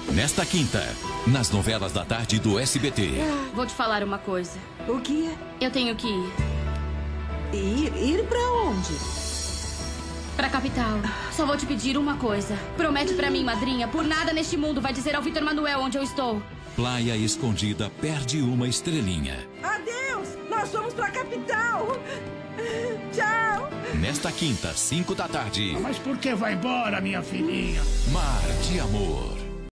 Nesta quinta, nas novelas da tarde do SBT. Vou te falar uma coisa. O que é? Eu tenho que ir. Ir pra onde? Pra capital. Só vou te pedir uma coisa. Promete pra mim, madrinha, por nada neste mundo vai dizer ao Vitor Manuel onde eu estou. Praia Escondida perde uma estrelinha. Adeus! Nós vamos pra capital! Tchau! Nesta quinta, 5 da tarde. Mas por que vai embora, minha filhinha? Mar de Amor.